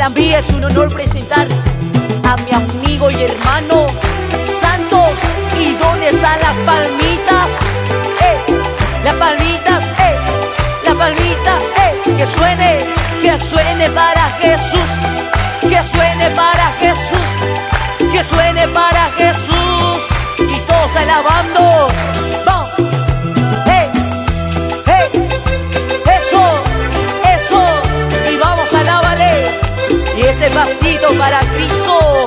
Para mí es un honor presentar a mi amigo y hermano Santos. ¿Y dónde están las palmitas? Las palmitas, las palmitas, que suene para Jesús, que suene para Jesús, que suene para Jesús. Y todos alabando. ¡Vamos! Eso, y vamos, alábale. Y ese pasito para Cristo.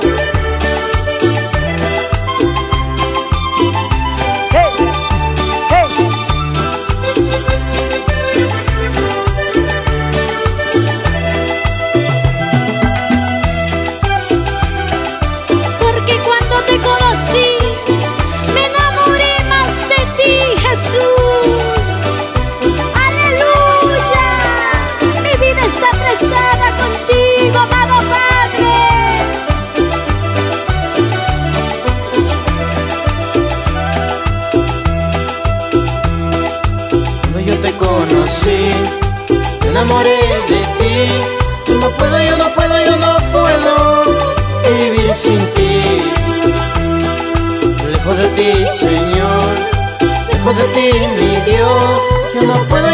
Porque cuando te conocí, me enamoré más de ti, Jesús. ¡Aleluya! Mi vida está apresada contigo, amado Padre. Cuando yo te conocí, me enamoré de ti. Yo no puedo vivir sin ti. Lejos de ti, Señor, lejos de ti, mi Dios. Yo no puedo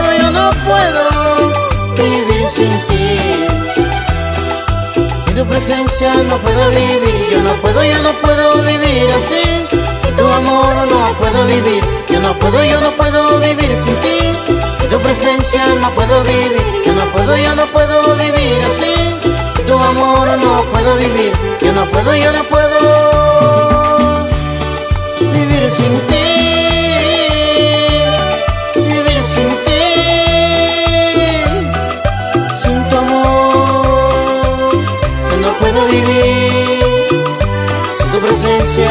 vivir sin ti. Sin tu presencia no puedo vivir. Yo no puedo vivir así. Sin tu amor no puedo vivir. Yo no puedo vivir sin ti. Sin tu presencia no puedo vivir. Yo no puedo vivir así. Sin tu amor no puedo vivir. Yo no puedo vivir sin ti. Vivir sin ti. Sin tu amor yo no puedo vivir. Sin tu presencia,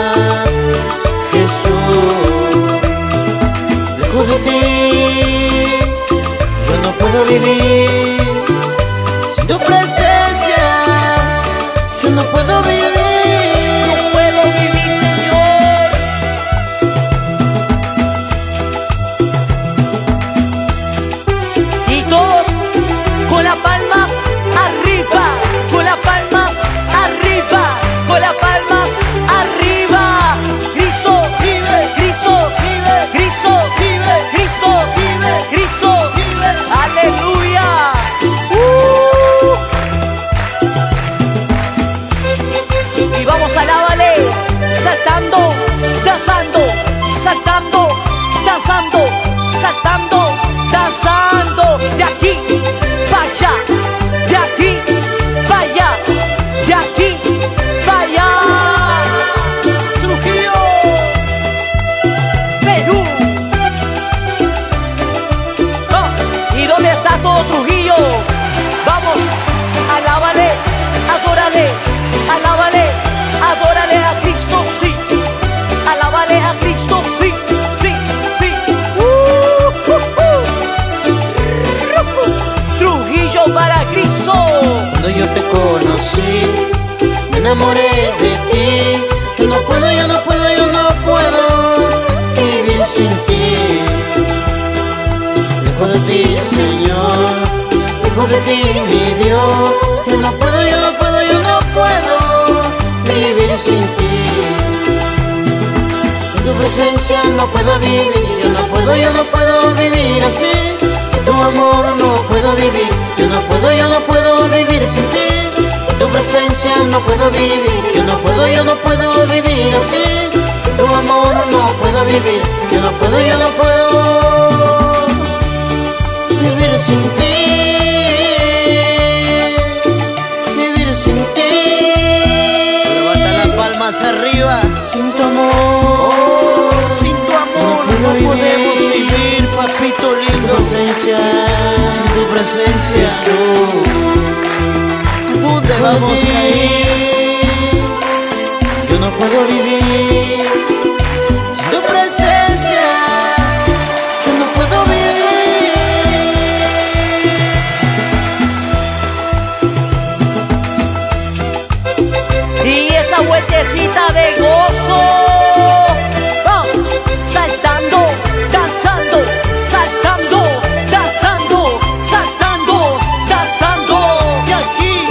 Jesús. Lejos de ti yo no puedo vivir. Sin tu presencia yo no puedo vivir. No puedo vivir, Señor. Y todos con las palmas arriba, con las palmas arriba, con las palmas arriba. Cristo vive, Cristo vive, Cristo vive, Cristo vive, Cristo vive. Aleluya. Y vamos, alábale, saltando, danzando, saltando, danzando, saltando, danzando. De aquí para allá, de aquí para allá, de aquí para allá. Trujillo, Perú. Oh, ¿y dónde está todo Trujillo? Vamos, alábale, adórale, alábale, adórale a Cristo, sí. Alábale a Cristo, sí, sí, sí. Trujillo para Cristo. Cuando yo te conocí, me enamoré de ti. Yo no puedo vivir sin ti. Lejos de ti, Señor, lejos de ti, mi Dios. Yo no puedo vivir sin ti. Sin tu presencia no puedo vivir. Yo no puedo vivir así. Sin tu amor no puedo vivir. Yo no puedo vivir sin ti. Sin tu presencia no puedo vivir. Yo no puedo vivir así. Sin tu amor no puedo vivir. Yo no puedo vivir sin ti. Vivir sin ti. Levanta las palmas arriba. Sin tu amor, Sin tu amor no podemos vivir, papito lindo. sin tu presencia, Jesús. ¿dónde vamos a ir? Yo no puedo vivir sin tu presencia. Yo no puedo vivir. Y esa vueltecita de gozo, saltando, danzando, saltando, danzando, saltando, danzando. De aquí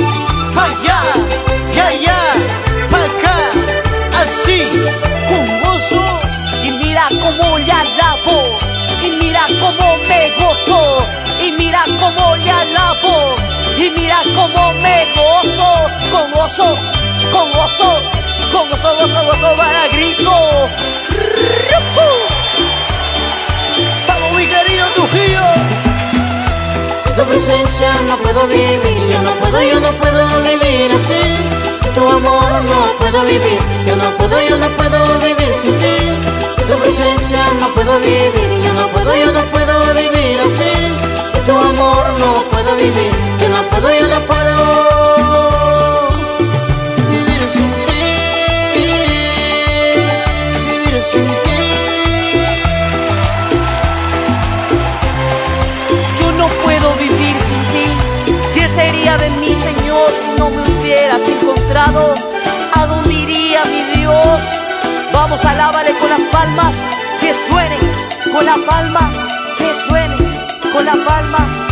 mira cómo me gozo, con gozo, con gozo, con gozo, gozo, gozo para Cristo. Vamos mi querido Trujillo. Sin tu presencia no puedo vivir, yo no puedo vivir así. Sin tu amor no puedo vivir, yo no puedo vivir sin ti. Sin tu presencia no puedo vivir, yo no puedo vivir así. Sin tu amor no puedo vivir, yo no puedo vivir sin ti, vivir sin ti. Yo no puedo vivir sin ti. ¿Qué sería de mí, Señor, si no me hubieras encontrado? ¿A dónde iría, mi Dios? Vamos, alábale con las palmas, que suene con la palma, que suene con la palma.